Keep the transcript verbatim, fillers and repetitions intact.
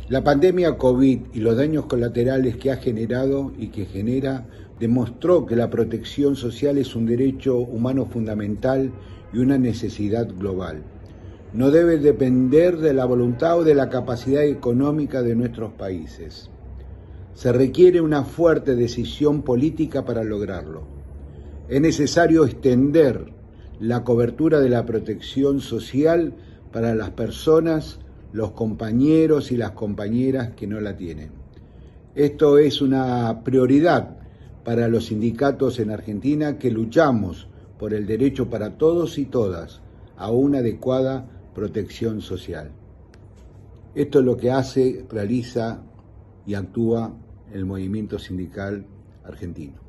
La pandemia COVID y los daños colaterales que ha generado y que genera demostró que la protección social es un derecho humano fundamental y una necesidad global. No debe depender de la voluntad o de la capacidad económica de nuestros países. Se requiere una fuerte decisión política para lograrlo. Es necesario extender la cobertura de la protección social para las personas, los compañeros y las compañeras que no la tienen. Esto es una prioridad para los sindicatos en Argentina que luchamos por el derecho para todos y todas a una adecuada protección social. Esto es lo que hace, realiza y actúa el movimiento sindical argentino.